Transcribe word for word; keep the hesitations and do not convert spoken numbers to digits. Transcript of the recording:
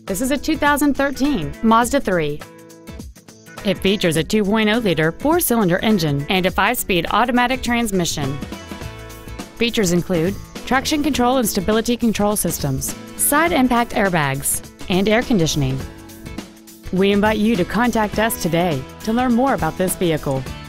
This is a two thousand thirteen Mazda three. It features a two point oh liter four-cylinder engine and a five-speed automatic transmission. Features include traction control and stability control systems, side impact airbags, and air conditioning. We invite you to contact us today to learn more about this vehicle.